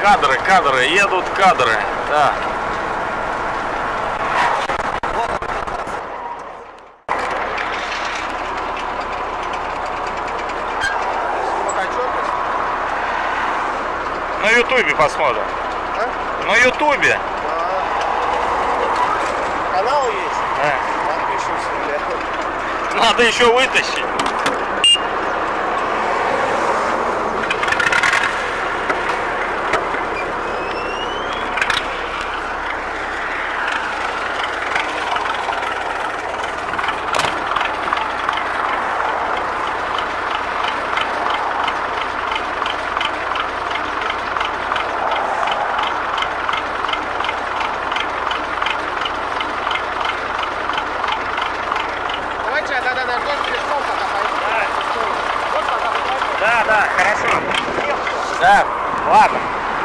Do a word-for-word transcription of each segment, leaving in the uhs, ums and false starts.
Кадры, кадры, едут кадры. Да. На ютубе посмотрим. А? На ютубе. А. Канал есть? Да. Подпишемся. Надо еще вытащить. Да, да, хорошо. Да, ладно.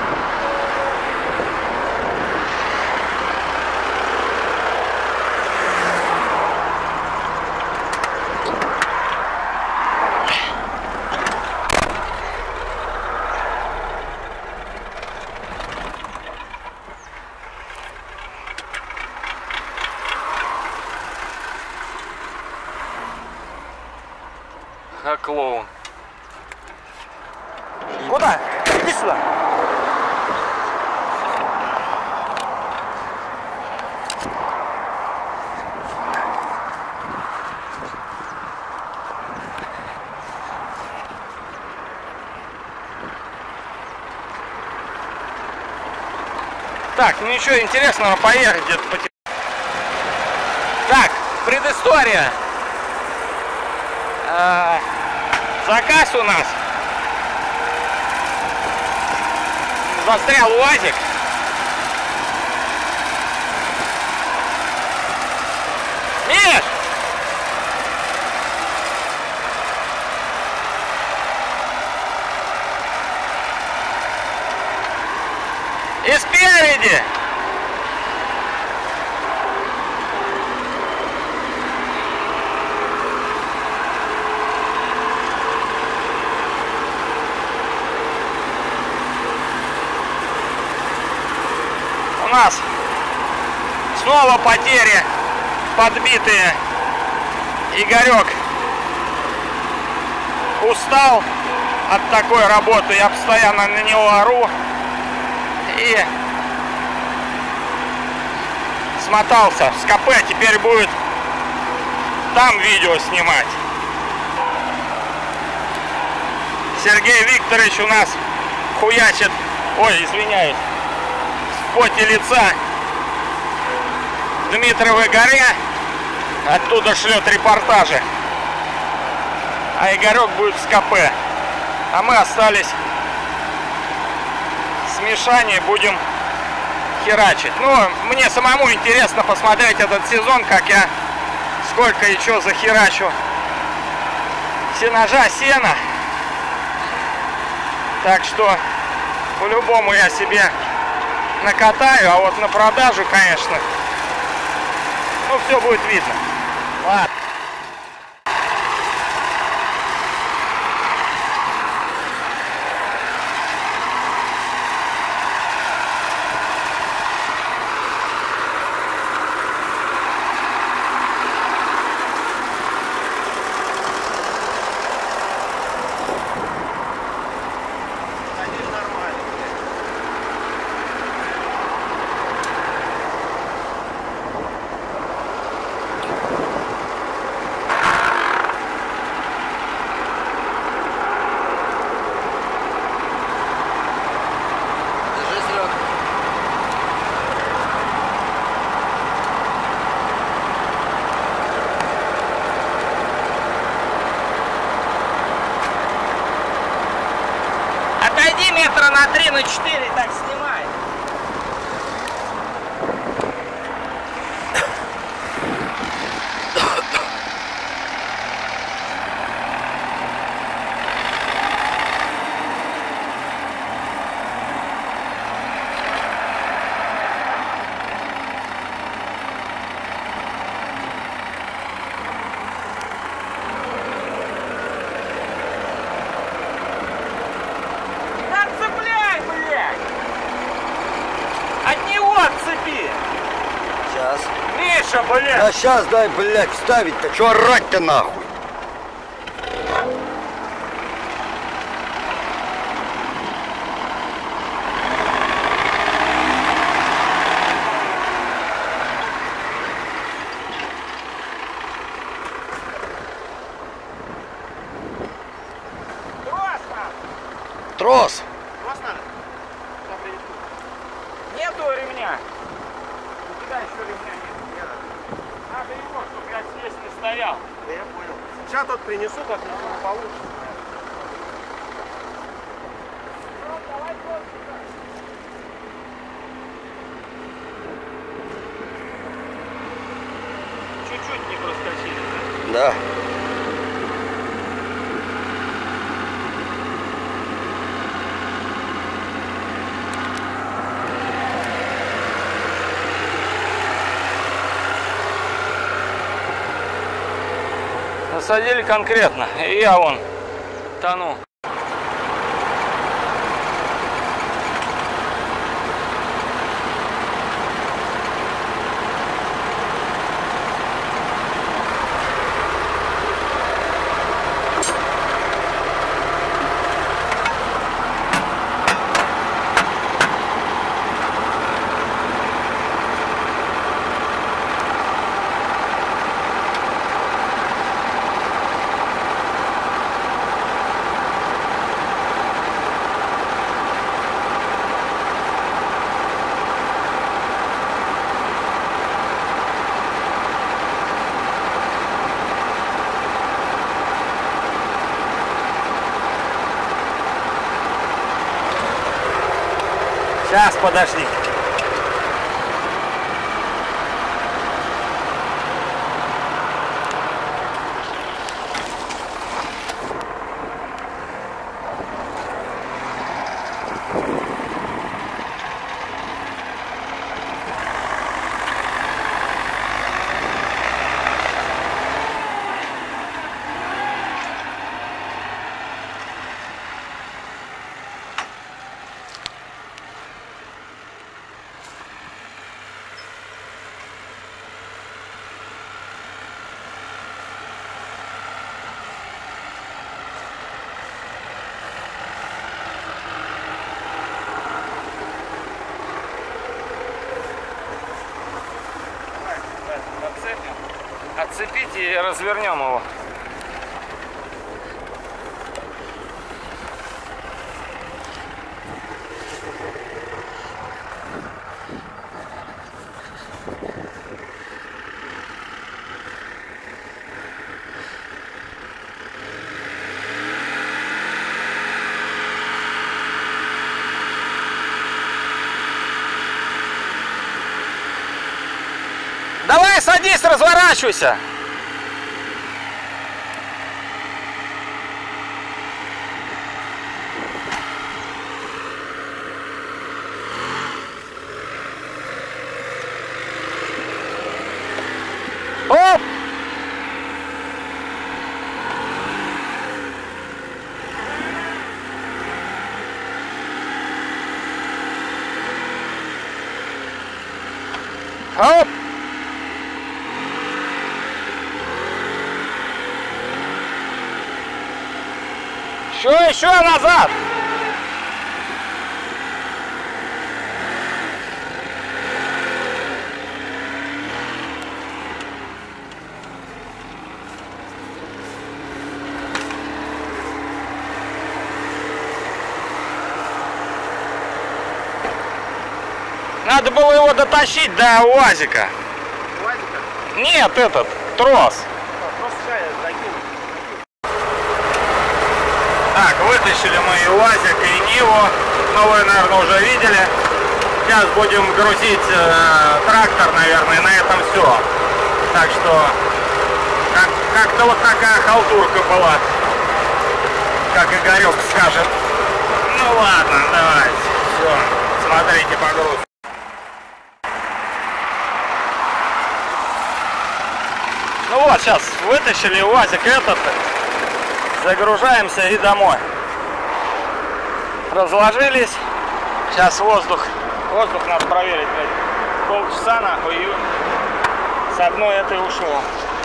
А клоун. Куда? Иди сюда. Так, ну ничего интересного, поехать где-то по... Так, предыстория. А, заказ у нас. Застрял УАЗик. Миш! И спереди! У нас снова потери, подбитые. Игорек устал от такой работы, я постоянно на него ору и смотался с КП, теперь будет там видео снимать. Сергей Викторович у нас хуячит, ой, извиняюсь, в поте лица в Дмитровой горе, оттуда шлет репортажи, а Игорек будет с КП, а мы остались с Мишаней, будем херачить. Ну, мне самому интересно посмотреть этот сезон, как я сколько еще захерачу сенажа, сена. Так что по-любому я себе накатаю, а вот на продажу, конечно, ну, все будет видно. Ладно. Отойди метра на три, на четыре, так снимай. Да цепляй, блядь! Миша, блядь! А сейчас дай, блядь, вставить-то. Чё орать-то нахуй? Трос! Трос надо? Нету ремня. У тебя еще ремня нет. Надо его, чтобы я здесь не стоял. Да я понял. Сейчас тот принесу, как ничего не получится. Чуть-чуть не проскочили, да? Да. Насадили конкретно, и я вон тону. Сейчас, подожди. Отцепите и развернем его. Давай, садись, разворачивайся. Оп! Оп! Еще, еще назад! Надо было его дотащить до УАЗика. УАЗика? Нет, этот, трос. Просто шайя закинуть. Так, вытащили мы и УАЗик, и Ниву. Ну, вы, наверное, уже видели. Сейчас будем грузить э, трактор, наверное, и на этом все. Так что, как, как-то вот такая халтурка была. Как Игорек скажет. Ну ладно, давайте. Все, смотрите погруз. Ну вот, сейчас вытащили УАЗик этот. Загружаемся и домой. Разложились. Сейчас воздух. Воздух надо проверить, блядь. Полчаса нахуй. И одной этой ушло.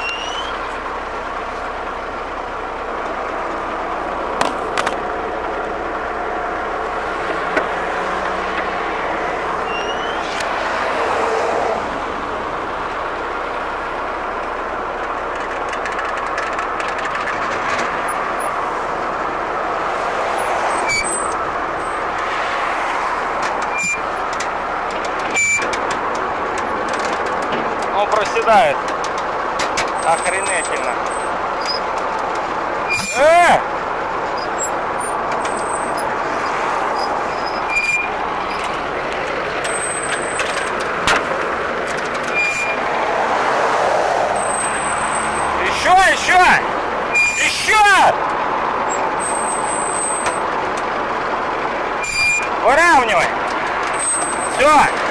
Он проседает охренительно. Э! Еще, еще! Еще! Выравнивай! Все!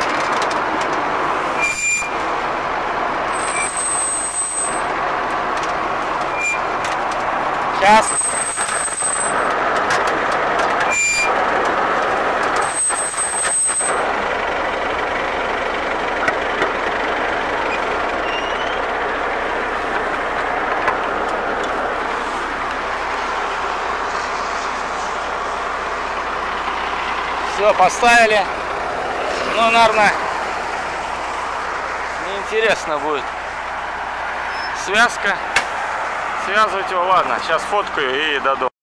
Сейчас. Все, поставили. Ну, наверное, неинтересно будет. Связка. Связывать его, ладно, сейчас фоткаю и додому.